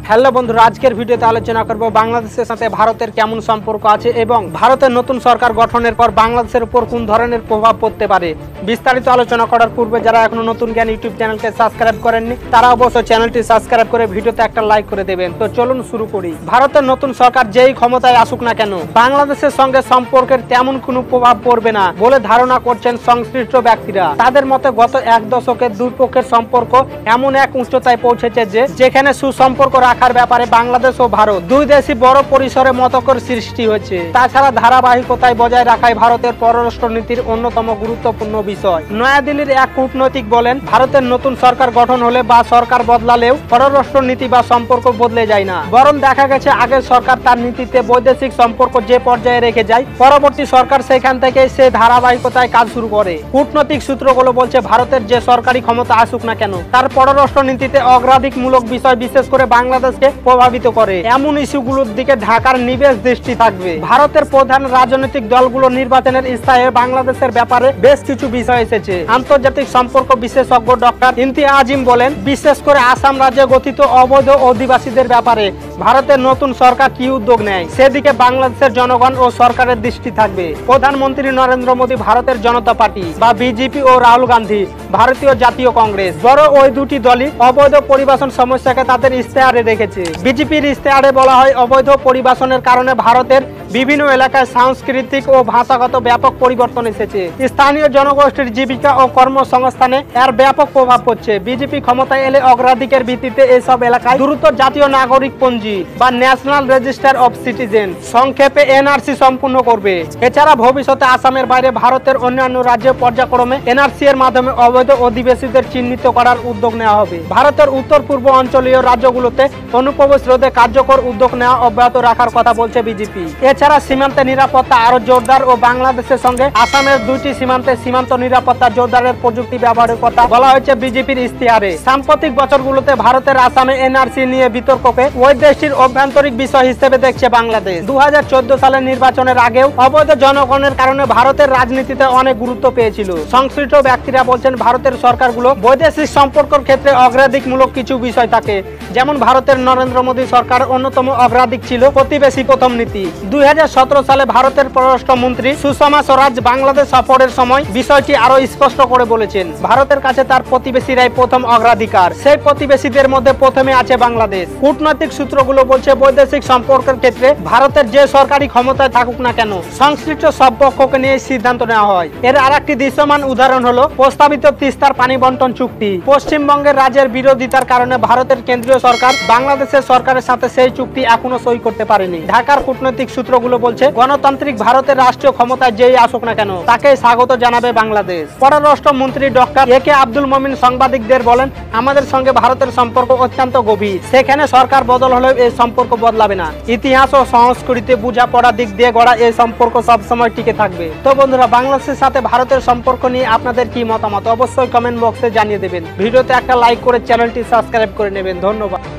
Hello বন্ধুরা, আজকের ভিডিওতে আলোচনা করব বাংলাদেশের সাথে ভারতের কেমন সম্পর্ক আছে এবং ভারতের নতুন সরকার গঠনের পর বাংলাদেশের উপর কোন ধরনের প্রভাব পড়তে পারে। বিস্তারিত আলোচনা করার পূর্বে যারা এখনো নতুন জ্ঞান ইউটিউব চ্যানেলকে সাবস্ক্রাইব করেননি তারা অবশ্যই চ্যানেলটি সাবস্ক্রাইব করে ভিডিওতে একটা লাইক করে দেবেন। তো চলুন শুরু করি। ভারতের নতুন সরকার যেই ক্ষমতায় আসুক না কেন বাংলাদেশের সঙ্গে সম্পর্কের তেমন কোনো প্রভাব পড়বে না বলে ধারণা করছেন সংশ্লিষ্ট ব্যক্তিরা। তাদের মতে গত এক দশকে দুই পক্ষের সম্পর্ক এমন এক উচ্চতায় পৌঁছেছে যে যেখানে সুসম্পর্ক রাখার ব্যাপারে বাংলাদেশ ও ভারত দুই দেশই বড় পরিসরে মতকর সৃষ্টি হয়েছে। তাছাড়া ধারাবাহিকতায় বজায় রাখাই ভারতের পররাষ্ট্র নীতির অন্যতম গুরুত্বপূর্ণ বিষয়। নয়াদিল্লির এক কূটনৈতিক বলেন, ভারতের নতুন সরকার গঠন হলে বা সরকার বদলালেও পররাষ্ট্র নীতি বা সম্পর্ক বদলে যায় না, বরং দেখা গেছে আগের সরকার তার নীতিতে বৈদেশিক সম্পর্ক যে পর্যায়ে রেখে যায় পরবর্তী সরকার সেখান থেকে সে ধারাবাহিকতায় কাজ শুরু করে। কূটনৈতিক সূত্রগুলো বলছে ভারতের যে সরকারি ক্ষমতা আসুক না কেন তার পররাষ্ট্র নীতিতে অগ্রাধিকমূলক বিষয় বিশেষ করে বাংলাদেশকে প্রভাবিত করে এমন ইস্যুগুলোর দিকে ঢাকার নিবেশ দৃষ্টি থাকবে। ভারতের প্রধান রাজনৈতিক দলগুলো নির্বাচনের স্থায়ে বাংলাদেশের ব্যাপারে বেশ কিছু বিষয় এসেছে। আন্তর্জাতিক সম্পর্ক বিশেষজ্ঞ ডক্টর ইমতিয়াজ আজিম বলেন, বিশেষ করে আসাম রাজ্যে গঠিত অবৈধ অধিবাসীদের ব্যাপারে ভারতের নতুন সরকার কি উদ্যোগ নেয় সেদিকে বাংলাদেশের জনগণ ও সরকারের দৃষ্টি থাকবে। প্রধানমন্ত্রী নরেন্দ্র মোদী ভারতের জনতা পার্টি বা বিজেপি ও রাহুল গান্ধী ভারতীয় জাতীয় কংগ্রেস বড় ওই দুটি দলই অবৈধ পরিবাসন সমস্যাকে তাদের ইশতেহারে রেখেছে। বিজেপির ইশতেহারে বলা হয়, অবৈধ পরিবাসনের কারণে ভারতের বিভিন্ন এলাকায় সাংস্কৃতিক ও ভাষাগত ব্যাপক পরিবর্তন এসেছে। স্থানীয় জনগোষ্ঠীর জীবিকা ও কর্মসংস্থানে এর ব্যাপক প্রভাব পড়ছে। বিজেপি ক্ষমতায় এলে অগ্রাধিকার ভিত্তিতে এসব এলাকায় দ্রুত জাতীয় নাগরিক পঞ্জি বা ন্যাশনাল রেজিস্টার অফ সিটিজেন সংক্ষেপে এনআরসি সম্পূর্ণ করবে। এছাড়া ভবিষ্যতে আসামের বাইরে ভারতের অন্যান্য রাজ্যে পর্যায়ক্রমে এনআরসি এর মাধ্যমে অবৈধ অধিবাসীদের চিহ্নিত করার উদ্যোগ নেওয়া হবে। ভারতের উত্তর পূর্ব অঞ্চলীয় রাজ্যগুলোতে অনুপ্রবেশ রোধে কার্যকর উদ্যোগ নেওয়া অব্যাহত রাখার কথা বলছে বিজেপি। এছাড়া সীমান্তে নিরাপত্তা আরো জোরদার ও বাংলাদেশের সঙ্গে আসামের দুইটি সীমান্ত নিরাপত্তা জোরদারের প্রযুক্তি ব্যবহারের কথা বলা হয়েছে বিজেপির ইশতেহারে। সাম্প্রতিক বছরগুলোতে ভারতের আসামে এনআরসি নিয়ে বিতর্ককে ওই দেশটির অভ্যন্তরীণ বিষয় হিসেবে দেখছে বাংলাদেশ। 2014 সালের নির্বাচনের আগেও অবৈধ জনগণের কারণে ভারতের রাজনীতিতে অনেক গুরুত্ব পেয়েছিল। সংশ্লিষ্ট ব্যক্তিরা বলছেন, ভারতের সরকারগুলো বৈদেশিক সম্পর্কের ক্ষেত্রে অগ্রাধিকমূলক কিছু বিষয় থাকে, যেমন ভারতের নরেন্দ্র মোদী সরকার অন্যতম অগ্রাধিক ছিল প্রতিবেশী প্রথম নীতি। 2017 সালে ভারতের পররাষ্ট্রমন্ত্রী সুষমা স্বরাজ বাংলাদেশ সফরের সময় বিষয়টি আরো স্পষ্ট করে বলেছেন, ভারতের কাছে তার প্রতিবেশীরাই প্রথম অগ্রাধিকার, সেই প্রতিবেশীদের মধ্যে প্রথমে আছে বাংলাদেশ। কূটনৈতিক সূত্রগুলো বলছে, বৈদেশিক সম্পর্কের ক্ষেত্রে ভারতের যে সরকারি ক্ষমতায় থাকুক না কেন সংশ্লিষ্ট সব পক্ষকে নিয়ে সিদ্ধান্ত নেওয়া হয়। এর আরেকটি দৃশ্যমান উদাহরণ হলো প্রস্তাবিত তিস্তার পানি বন্টন চুক্তি। পশ্চিমবঙ্গের রাজ্যের বিরোধিতার কারণে ভারতের কেন্দ্রীয় সরকার বাংলাদেশের সরকারের সাথে সেই চুক্তি এখনো সই করতে পারেনি। ঢাকার কূটনৈতিক সূত্রগুলো বলছে, গণতান্ত্রিক ভারতের রাষ্ট্রীয় ক্ষমতায় যেই আসুক না কেন তাকে স্বাগত জানাবে বাংলাদেশ। পররাষ্ট্রমন্ত্রী ডক্টর একে আব্দুল মমিন সাংবাদিকদের বলেন, আমাদের সঙ্গে ভারতের সম্পর্ক অত্যন্ত গভীর, সেখানে সরকার বদল হলেও এই সম্পর্ক বদলাবে না। ইতিহাস ও সংস্কৃতি বোঝাপড়া দিক দিয়ে গড়া এই সম্পর্ক সবসময় টিকে থাকবে। তো বন্ধুরা, বাংলাদেশের সাথে ভারতের সম্পর্ক নিয়ে আপনাদের কি মতামত অবশ্যই কমেন্ট বক্সে জানিয়ে দেবেন। ভিডিওতে একটা লাইক করে চ্যানেলটি সাবস্ক্রাইব করে নেবেন। ধন্যবাদ।